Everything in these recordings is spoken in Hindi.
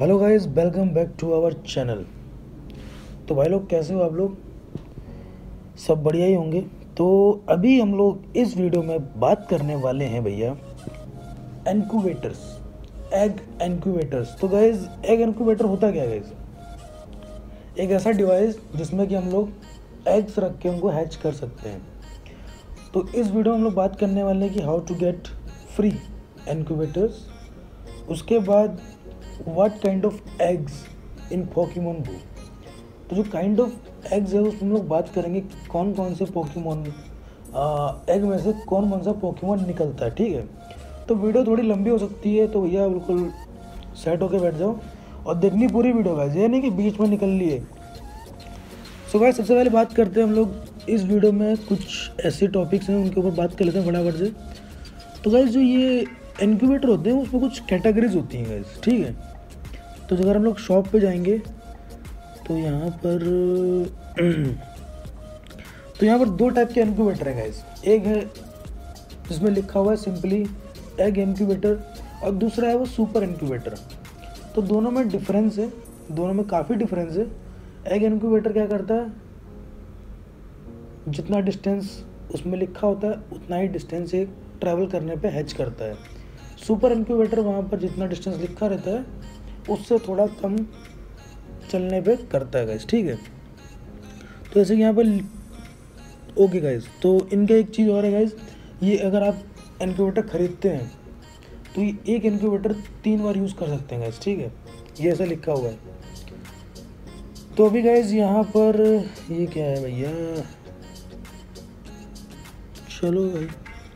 Hello guys, welcome back to our channel. तो भाई लोग कैसे हो आप लोग? सब बढ़िया ही होंगे। तो अभी हम लोग इस वीडियो में बात करने वाले हैं भैया इनक्यूबेटर्स, एग इनक्यूबेटर्स। तो गाइस एग इनक्यूबेटर होता क्या है गाइस? एक ऐसा डिवाइस जिसमें कि हम लोग एग्स रख के उनको हैच कर सकते हैं। तो इस वीडियो में हम लोग बात करने वाले हैं कि how to get free incubators, उसके बाद what kind of eggs in Pokemon Go. तो जो काइंड ऑफ एग्स है उसमें हम लोग बात करेंगे कौन कौन से पोकेमॉन एग में से कौन कौन सा पोकेमॉन निकलता है। ठीक है, तो वीडियो थोड़ी लंबी हो सकती है, तो भैया बिल्कुल सेट होके बैठ जाओ और देखनी पूरी वीडियो गाइस, ये नहीं कि बीच में निकल लिए। सो गाइस सबसे पहले बात करते हैं हम लोग इस वीडियो में कुछ ऐसे टॉपिक्स हैं उनके ऊपर बात कर लेते हैं फटाफट से। तो गाइस जो ये इनक्यूबेटर होते हैं उसमें कुछ कैटेगरीज होती हैं गाइस, ठीक है। तो अगर हम लोग शॉप पे जाएंगे तो यहाँ पर दो टाइप के इनक्यूबेटर है गाइस। एक है जिसमें लिखा हुआ है सिंपली एग इनक्यूबेटर और दूसरा है वो सुपर इनक्यूबेटर। तो दोनों में डिफरेंस है, दोनों में काफ़ी डिफरेंस है। एग इनक्यूबेटर क्या करता है, जितना डिस्टेंस उसमें लिखा होता है उतना ही डिस्टेंस एक ट्रैवल करने पे हैच करता है। सुपर इनक्यूबेटर वहाँ पर जितना डिस्टेंस लिखा रहता है उससे थोड़ा कम चलने पे करता है गाइस, ठीक है। तो जैसे कि यहाँ पर ओके गाइस, तो इनका एक चीज़ और है गाइस, ये अगर आप इनक्यूबेटर ख़रीदते हैं तो ये एक इनक्यूबेटर 3 बार यूज़ कर सकते हैं गाइस, ठीक है। ये ऐसा लिखा हुआ है। तो अभी गाइस यहाँ पर ये क्या है भैया, चलो भाई।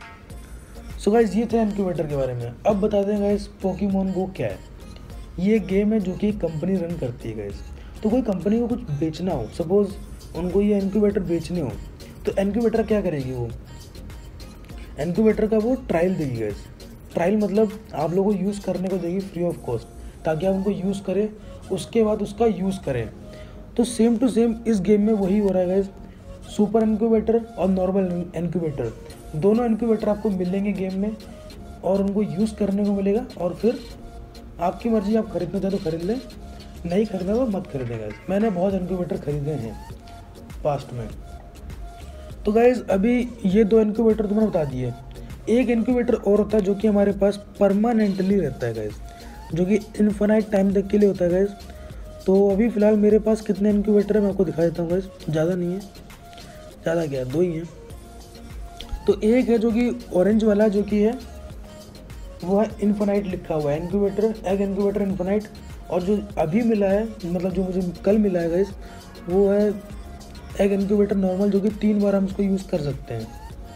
सो गाइस ये थे इनक्यूबेटर के बारे में। अब बता दें गाइस पोकेमॉन गो क्या है। ये गेम है जो कि कंपनी रन करती है गाइस। तो कोई कंपनी को कुछ बेचना हो, सपोज उनको ये इनक्यूबेटर बेचने हो, तो इनक्यूबेटर क्या करेगी, वो इनक्यूबेटर का वो ट्रायल देगी गाइस। ट्रायल मतलब आप लोगों को यूज़ करने को देगी फ्री ऑफ कॉस्ट, ताकि आप उनको यूज़ करें, उसके बाद उसका यूज़ करें। तो सेम टू सेम इस गेम में वही हो रहा है गाइस। सुपर इनक्यूबेटर और नॉर्मल इनक्यूबेटर दोनों इनक्यूबेटर आपको मिलेंगे गेम में और उनको यूज़ करने को मिलेगा। और फिर आपकी मर्ज़ी, आप खरीदना चाहे तो खरीद लें, नहीं खरीदना तो मत खरीदें गाइस। मैंने बहुत इनक्यूबेटर खरीदे हैं पास्ट में। तो गाइस अभी ये 2 इनक्यूबेटर तो मैंने बता दिए। एक इनक्यूबेटर और होता है जो कि हमारे पास परमानेंटली रहता है गाइस, जो कि इनफाइनाइट टाइम तक के लिए होता है गाइस। तो अभी फ़िलहाल मेरे पास कितने इनक्यूबेटर है मैं आपको दिखा देता हूँ गाइस, ज़्यादा नहीं है, ज़्यादा क्या है, 2 ही हैं। तो एक है जो कि ऑरेंज वाला जो कि है वो है इनफाइनाइट लिखा हुआ है, इनक्यूबेटर एग इनक्यूबेटर इनफाइनाइट। और जो अभी मिला है, मतलब जो मुझे कल मिला है गाइस, वो है एग इनक्यूबेटर नॉर्मल, जो कि 3 बार हम उसको यूज़ कर सकते हैं।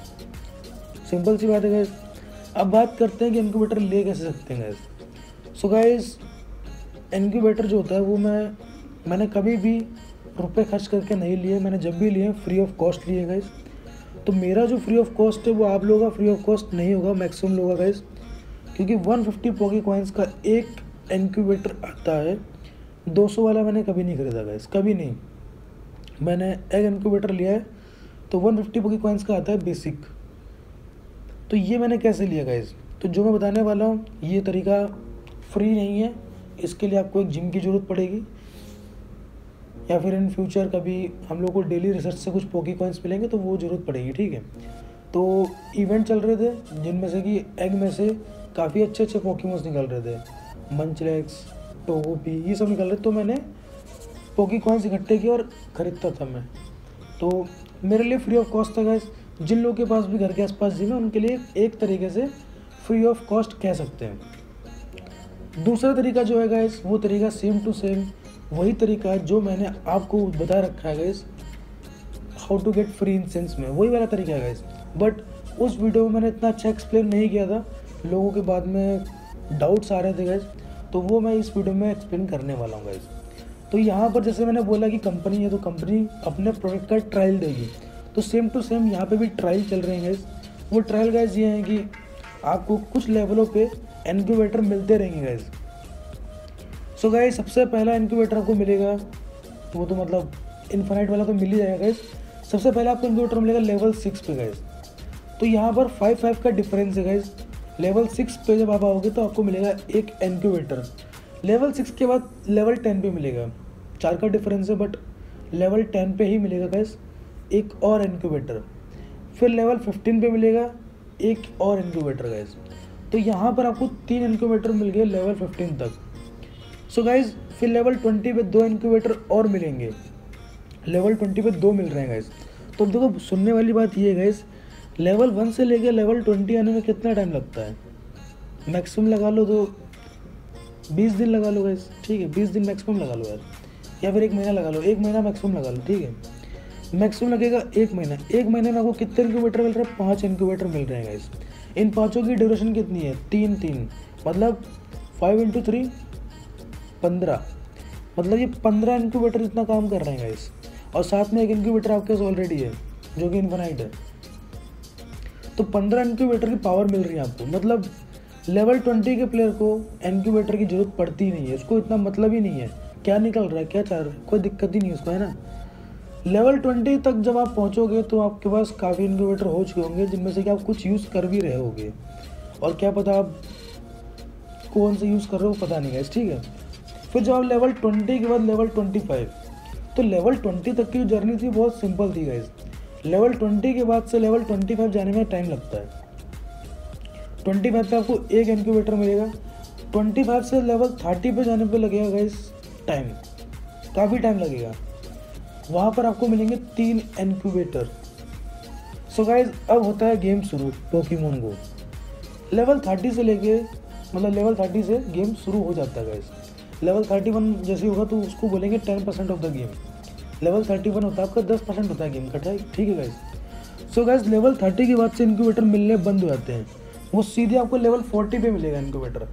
सिंपल सी बात है गाइस। अब बात करते हैं कि इनक्यूबेटर ले कैसे सकते हैं गाइस। सो गाइस इनक्यूबेटर जो होता है वो मैंने कभी भी रुपए खर्च करके नहीं लिए, मैंने जब भी लिए फ्री ऑफ कॉस्ट लिए गाइस। तो मेरा जो फ्री ऑफ कॉस्ट है वो आप लोगों का फ्री ऑफ कॉस्ट नहीं होगा, मैक्सिमम लोगों का गाइस, क्योंकि 150 पोकी कॉइन्स का एक इनक्यूबेटर आता है। 200 वाला मैंने कभी नहीं खरीदा गाइस, कभी नहीं। मैंने एग इनक्यूबेटर लिया है तो 150 पोकी कॉइन्स का आता है बेसिक। तो ये मैंने कैसे लिया गाइस, तो जो मैं बताने वाला हूँ ये तरीका फ्री नहीं है, इसके लिए आपको एक जिम की ज़रूरत पड़ेगी, या फिर इन फ्यूचर कभी हम लोग को डेली रिसर्च से कुछ पोकी कॉइन्स मिलेंगे तो वो ज़रूरत पड़ेगी, ठीक है। तो इवेंट चल रहे थे जिनमें से कि एग में से काफ़ी अच्छे अच्छे पोकेमॉन्स निकल रहे थे, मंचलेक्स, टोगोपी, ये सब निकल रहे। तो मैंने पोकी कॉइन्स इकट्ठे किए और ख़रीदता था मैं। तो मेरे लिए फ्री ऑफ कॉस्ट था गाइस। जिन लोगों के पास भी घर के आसपास जिम है उनके लिए एक तरीके से फ्री ऑफ कॉस्ट कह सकते हैं। दूसरा तरीका जो है गाइस, वो तरीका सेम टू सेम वही तरीका है जो मैंने आपको बता रखा है guys, how to get free incense में, वही वाला तरीका है गाइस। बट उस वीडियो में मैंने इतना अच्छा एक्सप्लेन नहीं किया था, लोगों के बाद में डाउट्स आ रहे थे गाइस, तो वो मैं इस वीडियो में एक्सप्लेन करने वाला हूँ गाइस। तो यहाँ पर जैसे मैंने बोला कि कंपनी है तो कंपनी अपने प्रोडक्ट का ट्रायल देगी, तो सेम टू सेम यहाँ पे भी ट्रायल चल रहे हैं गाइस। वो ट्रायल गाइस ये हैं कि आपको कुछ लेवलों पे इनक्यूबेटर मिलते रहेंगे गाइस। सो गाइस सबसे पहला इनक्यूबेटर आपको मिलेगा, वो तो मतलब इनफाइनाइट वाला तो मिल ही जाएगा गाइस। सबसे पहले आपको इनक्यूबेटर मिलेगा लेवल 6 पे गाइस। तो यहाँ पर 5 का डिफरेंस है गाइस। लेवल 6 पे जब आप आओगे तो आपको मिलेगा एक इनक्यूबेटर। लेवल 6 के बाद लेवल 10 पे मिलेगा, 4 का डिफरेंस है बट लेवल 10 पे ही मिलेगा गाइस एक और इनक्यूबेटर। फिर लेवल 15 पे मिलेगा एक और इनक्यूबेटर गाइस। तो यहाँ पर आपको 3 इनक्यूबेटर मिल गए लेवल 15 तक। सो गाइस फिर लेवल 20 पे 2 इनक्यूबेटर और मिलेंगे, लेवल 20 पे 2 मिल रहे हैं गाइस। तो अब देखो सुनने वाली बात ये है गाइस, लेवल 1 से लेकर लेवल 20 आने में कितना टाइम लगता है? मैक्सिमम लगा लो तो 20 दिन लगा लो गाइस, ठीक है 20 दिन मैक्सिमम लगा लो यार, या फिर 1 महीना लगा लो, 1 महीना मैक्सिमम लगा लो, ठीक है मैक्सिमम लगेगा 1 महीना। 1 महीने में आपको कितने इनक्यूबेटर मिल रहे हैं? 5 इनक्यूबेटर मिल रहे हैं गाइस। इन पाँचों की ड्यूरेशन कितनी है? 3 मतलब 5 × 3 15, मतलब ये 15 इनक्यूबेटर इतना काम कर रहे हैं गाइस। और साथ में एक इनक्यूबेटर आपके पास ऑलरेडी है जो कि इन्फिनाइट है। तो 15 इनक्यूबेटर की पावर मिल रही है आपको, मतलब लेवल 20 के प्लेयर को इनक्यूबेटर की जरूरत पड़ती ही नहीं है, उसको इतना मतलब ही नहीं है क्या निकल रहा है क्या चाह रहा है, कोई दिक्कत ही नहीं है उसको, है ना। लेवल 20 तक जब आप पहुंचोगे तो आपके पास काफ़ी इनक्यूबेटर हो चुके होंगे जिनमें से कि आप कुछ यूज़ कर भी रहे होगे, और क्या पता आप कौन से यूज़ कर रहे हो पता नहीं है, ठीक है। फिर जब आप लेवल 20 के बाद लेवल 25, तो लेवल 20 तक की जो जर्नी थी बहुत सिंपल थी गाइस। लेवल 20 के बाद से लेवल 25 जाने में टाइम लगता है। 25 पे आपको एक इनक्यूबेटर मिलेगा, 25 से लेवल 30 पे जाने पे लगेगा गाइस टाइम, काफ़ी टाइम लगेगा। वहाँ पर आपको मिलेंगे 3 इनक्यूबेटर। सो गाइस अब होता है गेम शुरू पोकेमॉन गो। लेवल 30 से लेके मतलब लेवल 30 से गेम शुरू हो जाता है गाइस। लेवल 31 जैसे होगा तो उसको बोलेंगे 10% ऑफ द गेम। लेवल 31 होता है आपका 10% होता है गेम का, ठीक है गाइस। सो गाइस लेवल 30 के बाद से इनक्यूबेटर मिलने बंद हो जाते हैं, वो सीधे आपको लेवल 40 पे मिलेगा इनक्यूबेटर।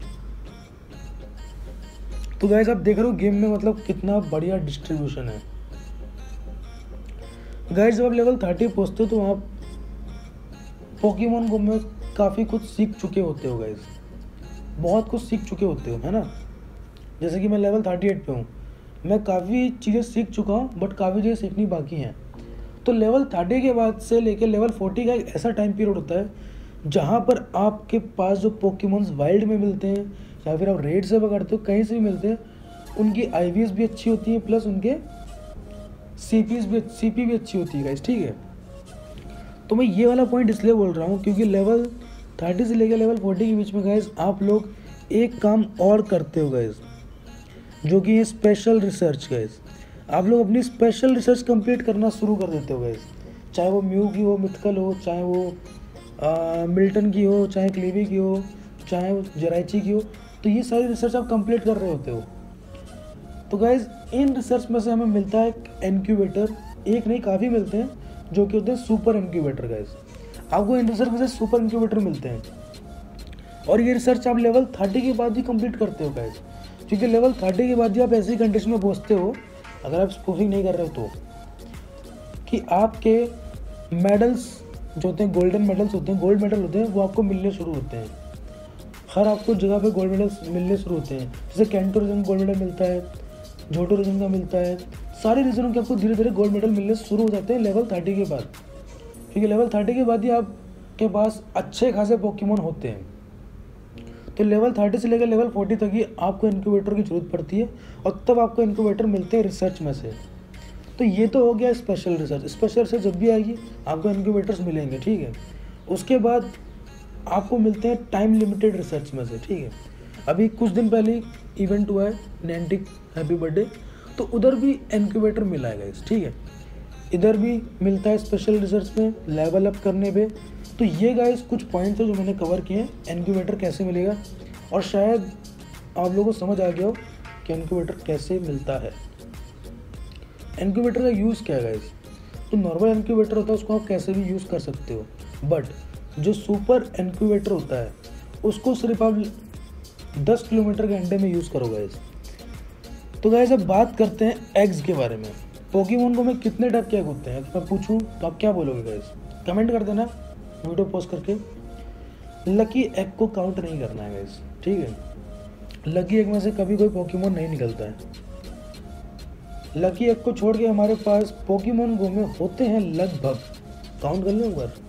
तो गाइस आप देख रहे हो गेम में मतलब कितना बढ़िया डिस्ट्रीब्यूशन है। गाइस जब आप लेवल 30 पहुँचते हो तो आप पोकेमॉन गो में काफ़ी कुछ सीख चुके होते हो गाइस, बहुत कुछ सीख चुके होते हो, है ना। जैसे कि मैं लेवल 38 पे हूँ, मैं काफ़ी चीज़ें सीख चुका हूँ बट काफ़ी चीज़ें सीखनी बाकी हैं। तो लेवल 30 के बाद से लेकर लेवल 40 का एक ऐसा टाइम पीरियड होता है जहाँ पर आपके पास जो पोकेमॉन्स वाइल्ड में मिलते हैं या फिर आप रेड से पकड़ते हो, कहीं से भी मिलते हैं, उनकी IVs भी अच्छी होती है प्लस उनके CP भी अच्छी होती है गाइस, ठीक है। तो मैं ये वाला पॉइंट इसलिए बोल रहा हूँ क्योंकि लेवल 30 से लेकर लेवल 40 के बीच में गाइस आप लोग एक काम और करते हो गाइस, जो कि है स्पेशल रिसर्च गाइस। आप लोग अपनी स्पेशल रिसर्च कंप्लीट करना शुरू कर देते हो गाइस, चाहे वो म्यू की हो, मिथिकल हो, चाहे वो मिल्टन की हो, चाहे क्लीवी की हो, चाहे वो जराइची की हो। तो ये सारी रिसर्च आप कंप्लीट कर रहे होते हो। तो गाइस इन रिसर्च में से हमें मिलता है इनक्यूबेटर, एक नहीं काफ़ी मिलते हैं जो कि होते हैं सुपर इनक्यूबेटर गाइस। आपको इन रिसर्च में से सुपर इनक्यूबेटर मिलते हैं और ये रिसर्च आप लेवल 30 के बाद ही कंप्लीट करते हो गाइस, क्योंकि लेवल 30 के बाद ही आप ऐसी कंडीशन में पहुँचते हो, अगर आप स्पूफिंग नहीं कर रहे हो तो, कि आपके मेडल्स जो होते हैं, गोल्डन मेडल्स होते हैं, गोल्ड मेडल होते हैं, वो आपको मिलने शुरू होते हैं। हर आपको जगह पे गोल्ड मेडल्स मिलने शुरू होते हैं। जैसे कैंटो रीजन गोल्ड मेडल मिलता है, जोटो रीजन का मिलता है, सारे रीजनों के आपको धीरे धीरे गोल्ड मेडल मिलने शुरू हो जाते हैं लेवल 30 के बाद, क्योंकि लेवल 30 के बाद ही आपके पास अच्छे खासे पोकेमॉन होते हैं। तो लेवल 30 से लेकर लेवल 40 तक ही आपको इनक्यूबेटर की जरूरत पड़ती है और तब आपको इनक्यूबेटर मिलते हैं रिसर्च में से। तो ये तो हो गया स्पेशल रिसर्च। स्पेशल रिसर्च जब भी आएगी आपको इनक्यूबेटर्स मिलेंगे, ठीक है। उसके बाद आपको मिलते हैं टाइम लिमिटेड रिसर्च में से, ठीक है। अभी कुछ दिन पहले इवेंट हुआ है नैंटिक हैप्पी बर्थडे, तो उधर भी इनक्यूबेटर मिला है गाइस, ठीक है। इधर भी मिलता है स्पेशल रिसर्च में लेवल अप करने पे। तो ये गाइस कुछ पॉइंट्स है जो मैंने कवर किए हैं इनक्यूबेटर कैसे मिलेगा, और शायद आप लोगों को समझ आ गया हो कि इनक्यूबेटर कैसे मिलता है। इनक्यूबेटर का यूज़ क्या है गाइस? तो नॉर्मल इनक्यूबेटर होता है उसको आप कैसे भी यूज़ कर सकते हो, बट जो सुपर इनक्यूबेटर होता है उसको सिर्फ आप 10 किलोमीटर के अंडे में यूज़ करो गाइस। तो गाइस अब बात करते हैं एग्स के बारे में। पोकेमॉन को में कितने टाइप के एग होते हैं, तो मैं पूछूं तो आप क्या बोलोगे गाइस? कमेंट कर देना वीडियो पोस्ट करके। लकी एग को काउंट नहीं करना है गाइस, ठीक है। लकी एग में से कभी कोई पोकेमॉन नहीं निकलता है। लकी एग को छोड़ के हमारे पास पोकेमॉन गो में होते हैं लगभग, काउंट कर लो एक बार,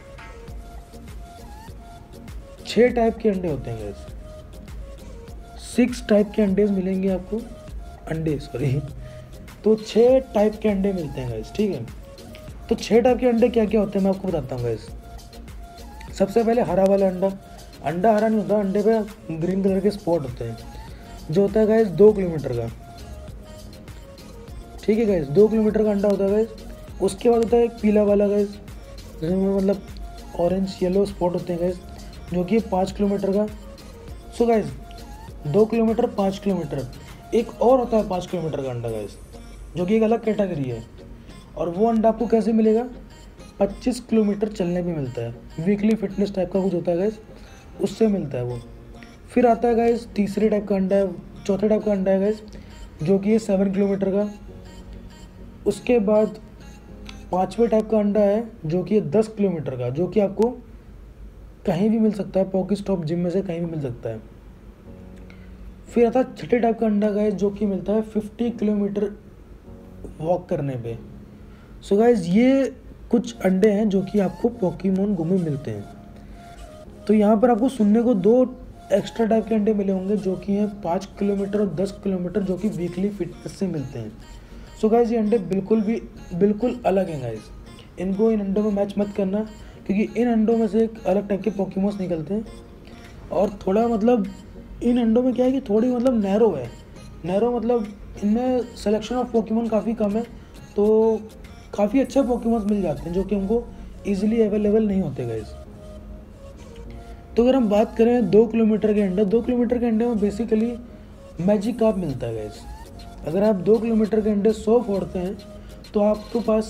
6 टाइप के अंडे होते हैं गाइस। 6 टाइप के अंडे मिलेंगे आपको, अंडे सॉरी, तो 6 टाइप के अंडे मिलते हैं गाइस, ठीक है। तो 6 टाइप के अंडे क्या क्या होते हैं मैं आपको बताता हूँ गाइस। सबसे पहले हरा वाला अंडा, अंडा हरा नहीं होता, अंडे पे ग्रीन कलर के स्पॉट होते हैं, जो होता है गाइस 2 किलोमीटर का, ठीक है गाइस, 2 किलोमीटर का अंडा होता है गाइस। उसके बाद होता है एक पीला वाला गाइस, जिसमें मतलब ऑरेंज येलो स्पॉट होते हैं गाइस, जो कि 5 किलोमीटर का। सो गाइस 2 किलोमीटर, 5 किलोमीटर, एक और होता है 5 किलोमीटर का अंडा गाइस, जो कि एक अलग कैटेगरी है। और वो अंडा आपको कैसे मिलेगा, 25 किलोमीटर चलने पे मिलता है, वीकली फिटनेस टाइप का कुछ होता है गाइस, उससे मिलता है वो। फिर आता है गाइस तीसरे टाइप का अंडा है, चौथे टाइप का अंडा है गाइस, जो कि है 7 किलोमीटर का। उसके बाद 5वें टाइप का अंडा है, जो कि है 10 किलोमीटर का, जो कि आपको कहीं भी मिल सकता है, पॉकेट स्टॉप जिम में से कहीं भी मिल सकता है। फिर आता है छठे टाइप का अंडा गाइस, जो कि मिलता है 50 किलोमीटर वॉक करने पे। सो गाइस ये कुछ अंडे हैं जो कि आपको पोकेमॉन गो में मिलते हैं। तो यहाँ पर आपको सुनने को 2 एक्स्ट्रा टाइप के अंडे मिले होंगे, जो कि हैं 5 किलोमीटर और 10 किलोमीटर, जो कि वीकली फिटनेस से मिलते हैं। सो गाइस ये अंडे बिल्कुल अलग हैं गाइस, इनको इन अंडों में मैच मत करना, क्योंकि इन अंडों में से एक अलग टाइप के पोकेमॉन्स निकलते हैं। और थोड़ा मतलब इन अंडों में क्या है कि थोड़ी मतलब नैरो है, नैरो मतलब इनमें सिलेक्शन ऑफ पोकेमॉन काफ़ी कम है, तो काफ़ी अच्छे पोकेमॉन्स मिल जाते हैं जो कि हमको ईजिली अवेलेबल नहीं होते गाइस। तो अगर हम बात करें 2 किलोमीटर के अंडे, 2 किलोमीटर के अंडे में बेसिकली मैजिकार्प मिलता है गाइस। अगर आप 2 किलोमीटर के अंडे 100 फोड़ते हैं तो आपके पास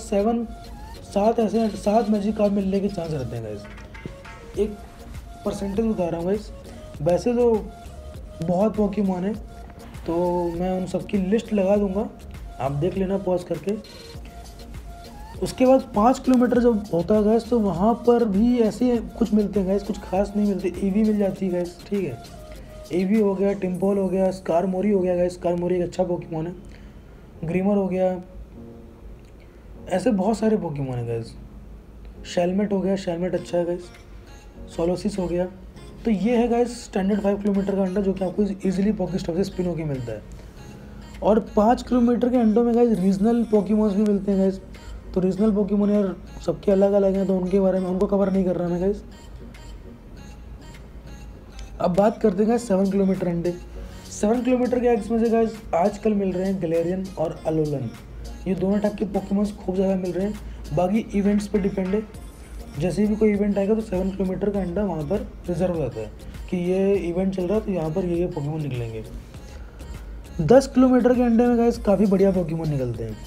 7 मैजिकार्प मिलने के चांस रहते हैं गाइस। एक परसेंटेज बता रहा हूँ गाइस, वैसे तो बहुत पोकेमॉन है, तो मैं उन सबकी लिस्ट लगा दूंगा, आप देख लेना पॉज करके। उसके बाद 5 किलोमीटर जब होता है गैस, तो वहाँ पर भी ऐसे कुछ मिलते हैं गैस, कुछ खास नहीं मिलते। ईवी मिल जाती है गैस, ठीक है, ईवी हो गया, टिम्पल हो गया, स्कारमोरी हो गया गैस, स्कारमोरी एक अच्छा पोकेमॉन है, ग्रीमर हो गया, ऐसे बहुत सारे पोकेमॉन है गैस। शेलमेट हो गया, शेलमेट अच्छा है गैस, सोलोसिस हो गया। तो ये है गैस स्टैंडर्ड 5 किलोमीटर का अंडा, जो कि आपको इजीली पॉकेस्टॉप से स्पिन होकर मिलता है। और 5 किलोमीटर के अंडों में गैस रीजनल पोकेमॉन्स भी मिलते हैं गैस। तो रीजनल पोकेमॉन यार सबके अलग अलग हैं, तो उनके बारे में उनको कवर नहीं कर रहा मैं गाइस। अब बात करते हैं 7 किलोमीटर अंडे। 7 किलोमीटर के एग्स में से गाइस आजकल मिल रहे हैं गैलेरियन और अलोलन, ये दोनों टाइप के पोकेमॉन्स खूब ज़्यादा मिल रहे हैं। बाकी इवेंट्स पे डिपेंड है, जैसे भी कोई इवेंट आएगा तो 7 किलोमीटर का अंडा वहाँ पर रिजर्व रहता है कि ये इवेंट चल रहा है तो यहाँ पर ये पोकेमॉन निकलेंगे। 10 किलोमीटर के अंडे में गाइस काफ़ी बढ़िया पोकेमॉन निकलते हैं।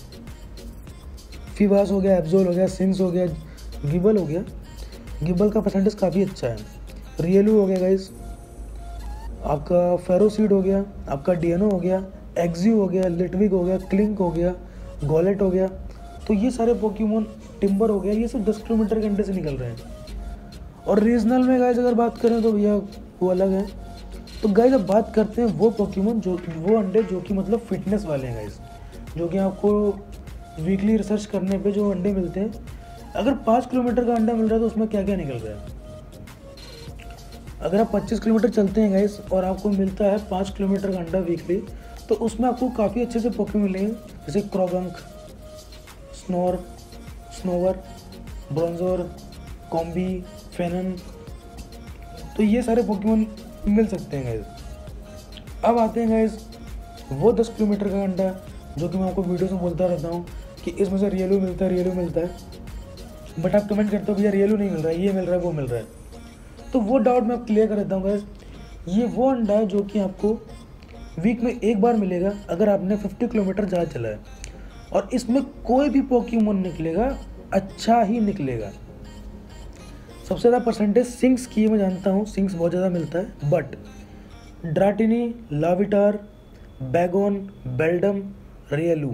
फीवास हो गया, एब्जोल हो गया, सिंग्स हो गया, गिबल हो गया, गिबल का परसेंटेज काफ़ी अच्छा है। रियलू हो गया गाइस, आपका फेरोसीड हो गया, आपका डियनो हो गया, एक्जियो हो गया, लिटविक हो गया, क्लिंक हो गया, गॉलेट हो गया। तो ये सारे पोकेमॉन, टिम्बर हो गया, ये सब 10 किलोमीटर के अंडे से निकल रहे हैं। और रीजनल में गाइस अगर बात करें तो भैया वो अलग है। तो गाइस अब बात करते हैं वो पोकेमॉन जो वो अंडे जो कि मतलब फिटनेस वाले हैं गाइस, जो कि आपको वीकली रिसर्च करने पे जो अंडे मिलते हैं। अगर 5 किलोमीटर का अंडा मिल रहा है तो उसमें क्या क्या निकल रहा है। अगर आप 25 किलोमीटर चलते हैं गाइस और आपको मिलता है 5 किलोमीटर का अंडा वीकली, तो उसमें आपको काफ़ी अच्छे से पोकेमॉन मिलेंगे, जैसे क्रॉगंक, स्नोर, स्नोवर, ब्रोंजोर, कॉम्बी, फेनन। तो ये सारे पोकेमॉन मिल सकते हैं गाइस। अब आते हैं गाइस वो 10 किलोमीटर का अंडा, जो कि मैं आपको वीडियो में बोलता रहता हूँ कि इसमें से रियलू मिलता है, रियलू मिलता है, बट आप कमेंट करते हो भैया रियलू नहीं मिल रहा है, ये मिल रहा है, वो मिल रहा है। तो वो डाउट मैं क्लियर कर देता हूँ गाइस। ये वो अंडा है जो कि आपको वीक में एक बार मिलेगा अगर आपने 50 किलोमीटर ज़्यादा चला है, और इसमें कोई भी पोकेमॉन निकलेगा अच्छा ही निकलेगा। सबसे ज़्यादा परसेंटेज सिंक्स की मैं जानता हूँ, सिंक्स बहुत ज़्यादा मिलता है, बट ड्राटिनी, लाविटार, बैगोन, बेल्डम, रायलू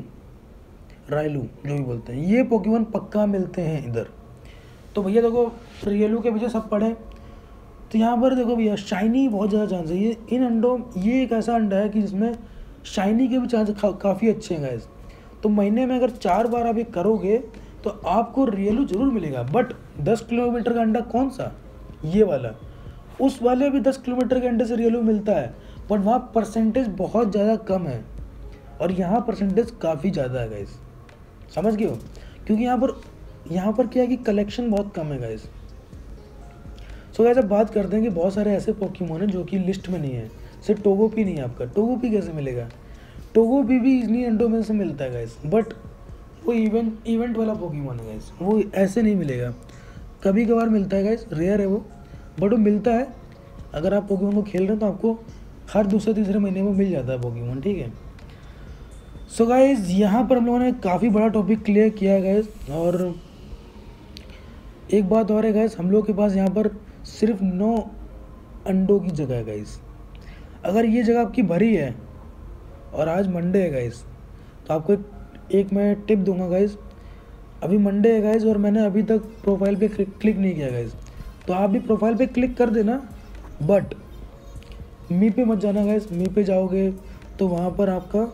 जो भी बोलते हैं, ये पोकेमॉन पक्का मिलते हैं इधर। तो भैया देखो रियलू के पीछे सब पड़े, तो यहाँ पर देखो भैया शाइनी बहुत ज़्यादा चांस है। ये इन अंडों, ये एक ऐसा अंडा है कि जिसमें शाइनी के भी चांस काफ़ी अच्छे हैं गाइस। तो महीने में अगर 4 बार आप ये करोगे तो आपको रियलू जरूर मिलेगा। बट 10 किलोमीटर का अंडा कौन सा, ये वाला, उस वाले भी 10 किलोमीटर के अंडे से रियलू मिलता है, बट वहाँ परसेंटेज बहुत ज़्यादा कम है और यहाँ परसेंटेज काफ़ी ज़्यादा है गाइस, समझ गए हो। क्योंकि यहाँ पर क्या है कि कलेक्शन बहुत कम है गाइस। सो गाइस अब बात करते हैं कि बहुत सारे ऐसे पोकेमोन हैं जो कि लिस्ट में नहीं है। सिर्फ टोगोपी नहीं है आपका, टोगोपी कैसे मिलेगा? टोगोपी भी इजनी एंडोमेन से मिलता है गाइस, बट वो इवेंट वाला पोकेमोन है गाइस, वो ऐसे नहीं मिलेगा। कभी कभार मिलता है गाइस, रेयर है वो, बट वो मिलता है। अगर आप पोकेमोन को खेल रहे हैं तो आपको हर दूसरे तीसरे महीने में मिल जाता है पोकेमोन, ठीक है। सो गाइस यहाँ पर हम लोगों ने काफ़ी बड़ा टॉपिक क्लियर किया है गाइस। और एक बात और है गाइस, हम लोग के पास यहाँ पर सिर्फ 9 अंडों की जगह है गाइस। अगर ये जगह आपकी भरी है और आज मंडे है गाइस, तो आपको एक मैं टिप दूंगा गाइस। अभी मंडे है गाइस और मैंने अभी तक प्रोफाइल पे क्लिक नहीं किया गाइस, तो आप भी प्रोफाइल पे क्लिक कर देना, बट मी पे मत जाना गाइस। मी पे जाओगे तो वहाँ पर आपका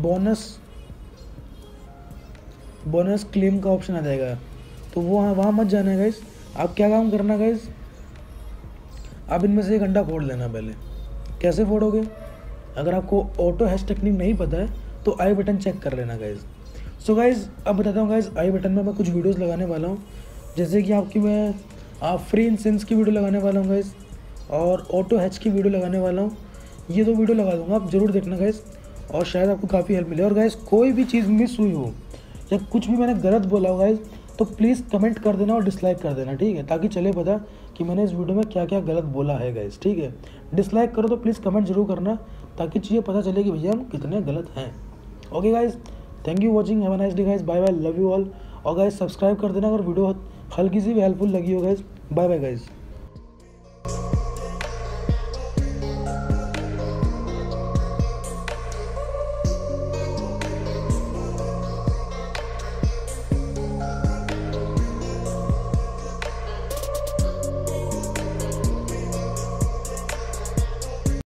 बोनस क्लेम का ऑप्शन आ जाएगा, तो वो वहाँ मत जाना है गाइस। आप क्या काम करना गाइस, आप इनमें से एक अंडा फोड़ लेना। पहले कैसे फोड़ोगे? अगर आपको ऑटो हैश टेक्निक नहीं पता है तो आई बटन चेक कर लेना गाइस। सो गाइस अब बताता हूँ गाइस, आई बटन में मैं कुछ वीडियोस लगाने वाला हूँ, जैसे कि आप फ्री इंसेंस की वीडियो लगाने वाला हूँ गाइस, और ऑटो हैच की वीडियो लगाने वाला हूँ। ये 2 वीडियो लगा दूँगा, आप ज़रूर देखना गाइस, और शायद आपको काफ़ी हेल्प मिले। और गाइस कोई भी चीज़ मिस हुई हो या कुछ भी मैंने गलत बोला हो गाइस, तो प्लीज़ कमेंट कर देना और डिसलाइक कर देना, ठीक है, ताकि चले पता कि मैंने इस वीडियो में क्या क्या गलत बोला है गाइस, ठीक है। डिसलाइक करो तो प्लीज़ कमेंट जरूर करना, ताकि चीज़ें पता चले कि भैया हम कितने गलत हैं। Okay guys, thank you watching, have a nice day guys, bye bye, love you all. और गाइस सब्सक्राइब कर देना अगर वीडियो हल्की सी भी हेल्पफुल लगी हो गाइस। Bye bye guys.